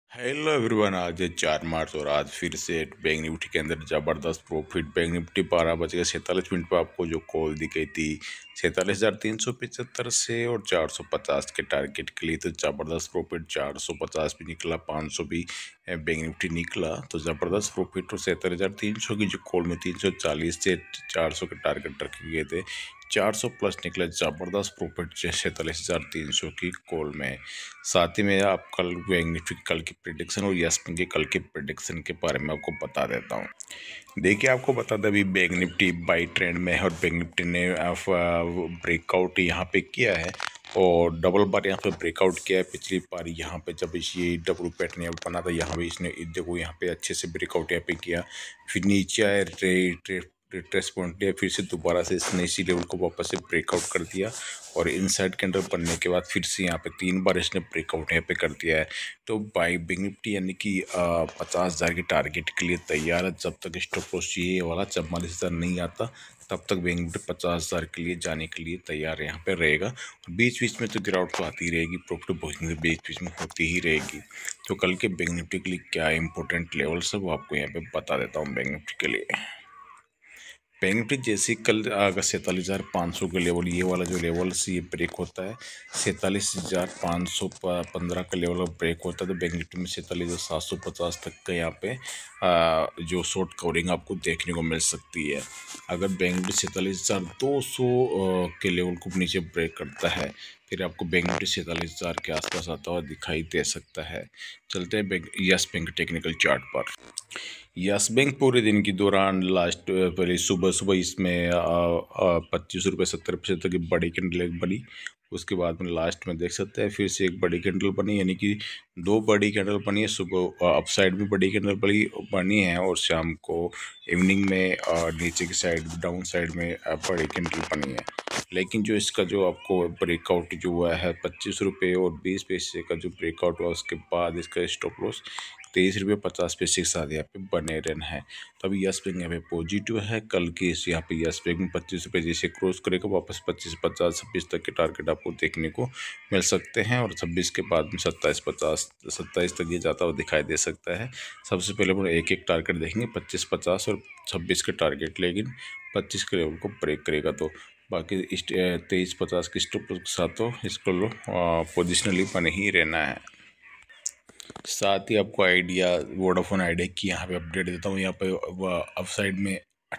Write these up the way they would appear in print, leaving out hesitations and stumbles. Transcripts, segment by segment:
Hello everyone, आज है 4 मार्च और आज फिर से बैंक निफ्टी के अंदर ज़बरदस्त प्रॉफिट। बैंक निफ्टी 12 बज के 47 मिनट पर आपको जो कॉल दी गई थी 47,375 से और 450 के टारगेट के लिए, तो ज़बरदस्त प्रॉफिट। 450 भी निकला, 500 भी बैंक निफ्टी निकला, तो ज़बरदस्त प्रॉफिट। और 47,300 की जो कॉल में 340 से 400 के टारगेट रखे गए थे, 400 प्लस निकला, ज़बरदस्त प्रॉफिट 47,300 की कॉल में। साथ ही में आप कल बैंक निफ्टी कल की प्रिडिक्शन और यस बैंक के कल के प्रिडिक्शन के बारे में आपको बता देता हूँ। देखिए, आपको बता दें अभी बैंक निफ्टी बाई ट्रेंड में है और बैंक निफ्टी ने ब्रेकआउट यहाँ पे किया है और डबल बार यहाँ पे ब्रेकआउट किया है। पिछली बार यहाँ पे जब ये डब्ल्यू पैटर्न यहाँ बना था, यहाँ पे इसने देखो यहाँ पे अच्छे से ब्रेकआउट यहाँ पे किया, फिर नीचे आया, रिट्रेस पॉइंट लिया, फिर से दोबारा से इसने इसी लेवल को वापस से ब्रेकआउट कर दिया और इनसाइड कैंडल बनने के बाद फिर से यहाँ पे 3 बार इसने ब्रेकआउट यहाँ पे कर दिया है। तो बाई बैंक निफ्टी यानी कि 50,000 के टारगेट के लिए तैयार है। जब तक स्टॉप लॉस ये वाला 44,000 नहीं आता, तब तक बैंक निफ्टी 50,000 के लिए जाने के लिए तैयार यहाँ पे रहेगा। बीच बीच में तो गिरावट तो आती रहेगी, प्रॉफिट बहुत बीच बीच में होती ही रहेगी। तो कल के बैंक निफ्टी के लिए क्या इंपॉर्टेंट लेवल्स है वो आपको यहाँ पे बता देता हूँ। बैंक निफ्टी के लिए बैंक निफ्टी जैसे कल अगर 47,500 के लेवल, ये वाला जो लेवल से ये ब्रेक होता है, 47,515 का लेवल ब्रेक होता है, तो बैंक निफ्टी में 47,750 तक का यहाँ पे जो शॉर्ट कवरिंग आपको देखने को मिल सकती है। अगर बैंक निफ्टी 47,200 के लेवल को नीचे ब्रेक करता है, फिर आपको बैंक निफ्टी 47,000 के आसपास आता हुआ दिखाई दे सकता है। चलते हैं यस बैंक टेक्निकल चार्ट पर। यस बैंक पूरे दिन के दौरान पहले सुबह इसमें 25 रुपये 70 पैसे तक की बड़ी कैंडल एक बनी। उसके बाद में लास्ट में देख सकते हैं फिर से एक बड़ी कैंडल बनी, यानी कि 2 बड़ी कैंडल बनी है। सुबह अप साइड में बड़ी कैंडल बनी है और शाम को इवनिंग में नीचे की साइड डाउन साइड में बड़ी कैंडल बनी है। लेकिन जो इसका जो आपको ब्रेकआउट जो हुआ है 25 रुपये और 20 पैसे का जो ब्रेकआउट हुआ, उसके बाद इसका स्टॉप लॉस 23 रुपये 50 पैसे के साथ यहाँ पे बने रहना है। तो अभी यस बैंक यहाँ पे पॉजिटिव है। कल के इस यहाँ पे यस बैंक में 25 रुपये जैसे क्रॉस करेगा, वापस 25 50 26 तक के टारगेट आपको देखने को मिल सकते हैं और 26 के बाद में 27 50 27 तक ये जाता हुआ दिखाई दे सकता है। सबसे पहले हम एक एक टारगेट देखेंगे, 25 50 और 26 के टारगेट, लेकिन 25 के लेवल को ब्रेक करेगा तो बाकी 23 50 के स्टॉप के साथ तो इसको लो पोजिशनली बने ही रहना है। साथ ही आपको आइडिया वोडाफोन आइडिया की यहाँ पे अपडेट देता हूँ। यहाँ पे अप साइड में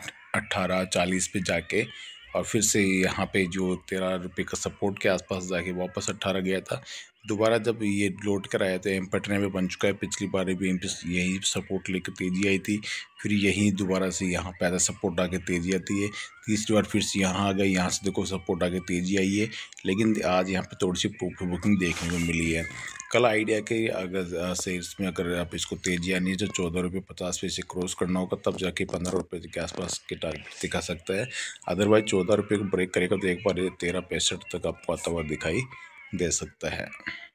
1840 पे जाके और फिर से यहाँ पे जो 13 रुपये का सपोर्ट के आसपास जाके वापस 18 गया था। दोबारा जब ये लौट कर आया तो एम पैटर्न में बन चुका है। पिछली बार भी यही सपोर्ट लेकर तेज़ी आई थी, फिर यही दोबारा से यहाँ पे आधा सपोर्ट आके तेज़ी आती है। तीसरी बार फिर से यहाँ आ गए, यहाँ से देखो सपोर्ट आके तेज़ी आई है, लेकिन आज यहाँ पे थोड़ी सी प्रॉफिट बुकिंग देखने को मिली है। कल आइडिया के अगर सेल्स में अगर आप इसको तेजी आनी है तो 14 रुपये 50 पैसे क्रॉस करना होगा, तब जाके 15 रुपये के आसपास के टारगेट दिखा सकता है। अदरवाइज 14 रुपये को ब्रेक करेगा तो एक बार 13 65 तक आपको आता हुआ दिखाई दे सकता है।